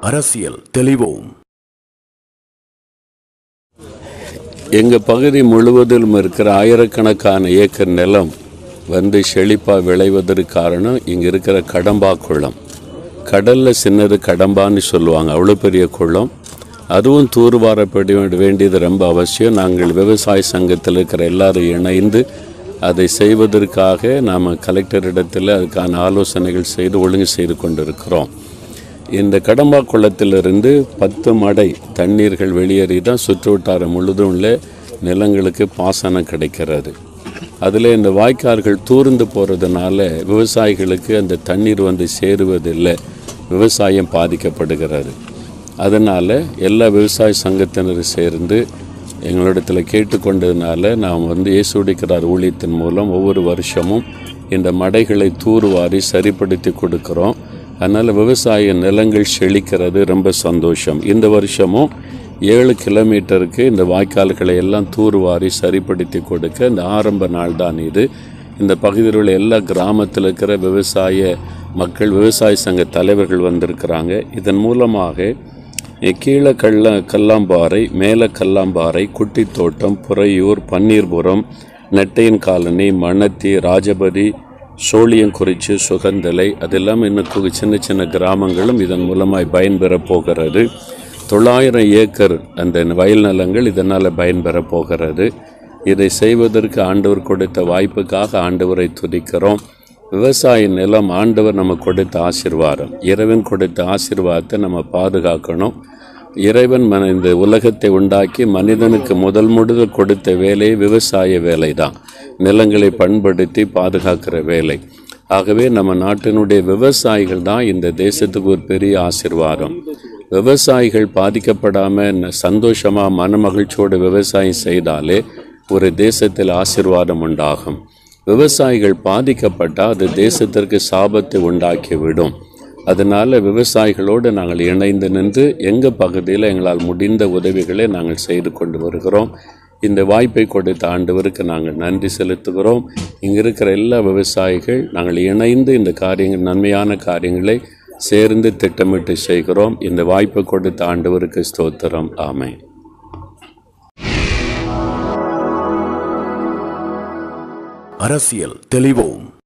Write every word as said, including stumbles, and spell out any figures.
அரசியல் தெளிவோம். எங்கள் பகுதி முழுவதிலும் இருக்கிற ஆயிரக்கணக்கான ஏக்கர் நிலம் வந்து செழிப்பாக விளைவதற்கு காரணம் இங்கே இருக்கிற கடம்பா குளம். கடலில் சின்னது கடம்பான்னு சொல்லுவாங்க, அவ்வளோ பெரிய குளம். அதுவும் தூர்வாரப்பட வேண்டியது ரொம்ப அவசியம். நாங்கள் விவசாய சங்கத்தில் இருக்கிற எல்லாரும் இணைந்து அதை செய்வதற்காக நாம் கலெக்டரிடத்தில் அதுக்கான ஆலோசனைகள் செய்து ஒழுங்கு செய்து கொண்டிருக்கிறோம். இந்த கடம்பா குளத்திலிருந்து பத்து மடை தண்ணீர்கள் வெளியேறி தான் சுற்றுவட்டாரம் முழுதும் உள்ள நிலங்களுக்கு பாசனம் கிடைக்கிறது. அதில் இந்த வாய்க்கால்கள் தூர்ந்து போகிறதுனால விவசாயிகளுக்கு அந்த தண்ணீர் வந்து சேருவதில்லை, விவசாயம் பாதிக்கப்படுகிறது. அதனால் எல்லா விவசாய சங்கத்தினரும் சேர்ந்து எங்களிடத்தில் கேட்டுக்கொண்டதுனால நாம் வந்து இயேசுடிக்கிறார் ஊழியத்தின் மூலம் ஒவ்வொரு வருஷமும் இந்த மடைகளை தூர்வாரி சரிப்படுத்தி கொடுக்குறோம். அதனால் விவசாய நிலங்கள் செழிக்கிறது, ரொம்ப சந்தோஷம். இந்த வருஷமும் ஏழு கிலோமீட்டருக்கு இந்த வாய்க்கால்களை எல்லாம் தூர்வாரி சரிப்படுத்தி கொடுக்க இந்த ஆரம்ப நாள் தான் இது. இந்த பகுதியில் உள்ள எல்லா கிராமத்தில் இருக்கிற விவசாய மக்கள், விவசாய சங்க தலைவர்கள் வந்திருக்கிறாங்க. இதன் மூலமாக கீழே கல்ல கல்லாம்பாறை, மேலே கல்லாம்பாறை, குட்டித்தோட்டம், புறையூர், பன்னீர்புரம், நெட்டையன் காலனி, மணத்தி, ராஜபதி, சோழியங்குறிச்சி, சுகந்தலை, அதெல்லாம் இன்னும் சின்ன சின்ன கிராமங்களும் இதன் மூலமாய் பயன்பெற போகிறது. தொள்ளாயிரம் ஏக்கர் அந்த வயல் நிலங்கள் இதனால் பயன்பெற போகிறது. இதை செய்வதற்கு ஆண்டவர் கொடுத்த வாய்ப்புக்காக ஆண்டவரை துதிக்கிறோம். விவசாய நிலம் ஆண்டவர் நம்ம கொடுத்த ஆசீர்வாதம். இறைவன் கொடுத்த ஆசீர்வாதத்தை நம்ம பாதுகாக்கணும். இறைவன் மன இந்த உலகத்தை உண்டாக்கி மனிதனுக்கு முதல் முதல் கொடுத்த வேலை விவசாய வேலை தான், நிலங்களை பண்படுத்தி பாதுகாக்கிற வேலை. ஆகவே நம்ம நாட்டினுடைய விவசாயிகள் தான் இந்த தேசத்துக்கு ஒரு பெரிய ஆசீர்வாதம். விவசாயிகள் பாதிக்கப்படாமல் சந்தோஷமாக மனமகிழ்ச்சியோடு விவசாயம் செய்தாலே ஒரு தேசத்தில் ஆசீர்வாதம் உண்டாகும். விவசாயிகள் பாதிக்கப்பட்டால் அது தேசத்திற்கு சாபத்தை உண்டாக்கிவிடும். அதனால் விவசாயிகளோடு நாங்கள் இணைந்து நின்று எங்கள் பகுதியில் எங்களால் முடிந்த உதவிகளை நாங்கள் செய்து கொண்டு வருகிறோம். இந்த வாய்ப்பை கொடுத்த ஆண்டவருக்கு நாங்கள் நன்றி செலுத்துகிறோம். இங்கே இருக்கிற எல்லா விவசாயிகள் நாங்கள் இணைந்து இந்த காரியங்கள், நன்மையான காரியங்களை சேர்ந்து திட்டமிட்டு செய்கிறோம். இந்த வாய்ப்பை கொடுத்த ஆண்டவருக்கு ஸ்தோத்திரம். ஆமென். அரசியல் தெளிவோம்.